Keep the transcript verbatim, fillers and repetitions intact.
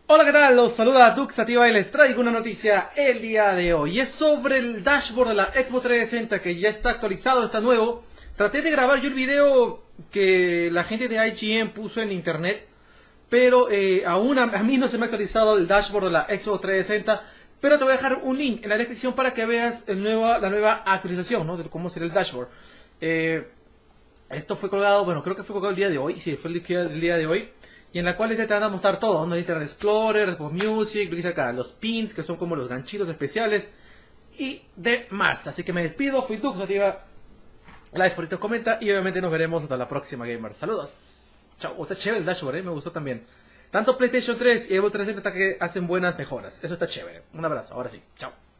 Hola, ¿qué tal? Los saluda Duxativa y les traigo una noticia el día de hoy. Es sobre el dashboard de la Xbox trescientos sesenta que ya está actualizado, está nuevo. Traté de grabar yo el video que la gente de I G N puso en internet, pero eh, aún a, a mí no se me ha actualizado el dashboard de la Xbox trescientos sesenta. Pero te voy a dejar un link en la descripción para que veas el nuevo, la nueva actualización, ¿no? De cómo será el dashboard. Eh, esto fue colgado, bueno, creo que fue colgado el día de hoy, sí, fue el día, el día de hoy. Y en la cual te van a mostrar todo, ¿no? Internet Explorer, Post Music, lo que dice acá, los pins, que son como los ganchitos especiales, y demás. Así que me despido, fui Dux, activa like, favorito, comenta, y obviamente nos veremos hasta la próxima, gamer. Saludos. Chao. Oh, está chévere el dashboard, ¿eh? Me gustó también. Tanto PlayStation tres y Xbox trescientos sesenta que hacen buenas mejoras. Eso está chévere. Un abrazo, ahora sí. Chao.